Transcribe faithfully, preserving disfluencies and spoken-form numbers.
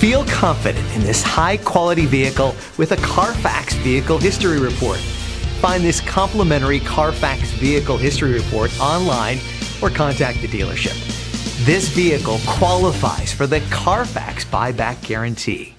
Feel confident in this high-quality vehicle with a Carfax Vehicle History Report. Find this complimentary Carfax Vehicle History Report online or contact the dealership. This vehicle qualifies for the Carfax Buyback Guarantee.